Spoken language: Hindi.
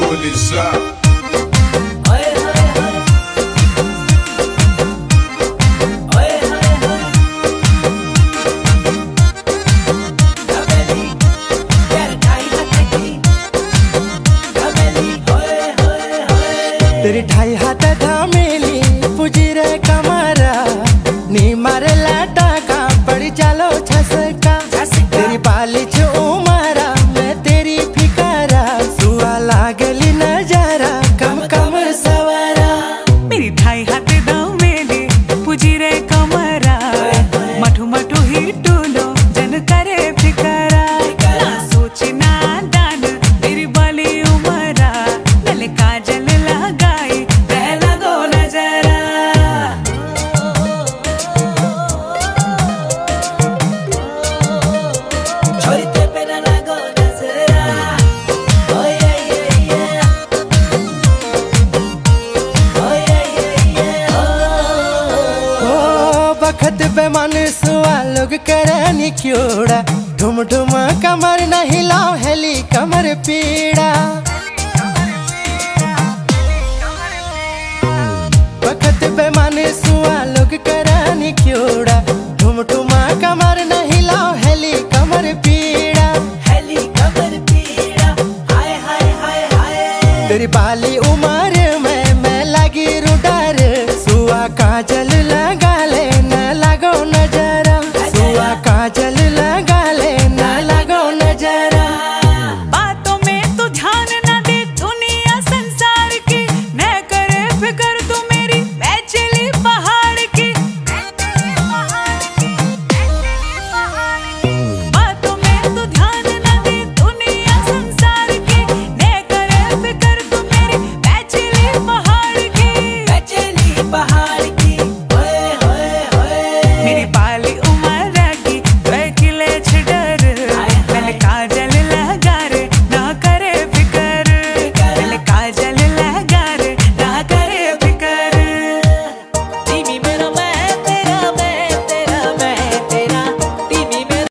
Polizia. तेरी ढाई हाथ धामेली पुजी रे कमरा नी मारे लाटा का पड़ी चालो छसका तेरी पाली छो उमरा मैं तेरी फिकारा सुआ लागली नजारा कम कम सवारा मेरी ढाई हाथ धामेली पुजी रे कमरा मठू मठू ही टूलो जन करे फिकारा ना सोच ना दान तेरी बाली उमरा नल काजल बखत पे मन सुआ लोग करनी क्योड़ा ढुम ढुम कमर न हिलाओ हेली कमर पीड़ा बखत पे मन सुआ लोग करनी क्योड़ा ढुम ढुम कमर न हिलाओ हेली कमर पीड़ा हाय हाय हाय हाय तेरी बाल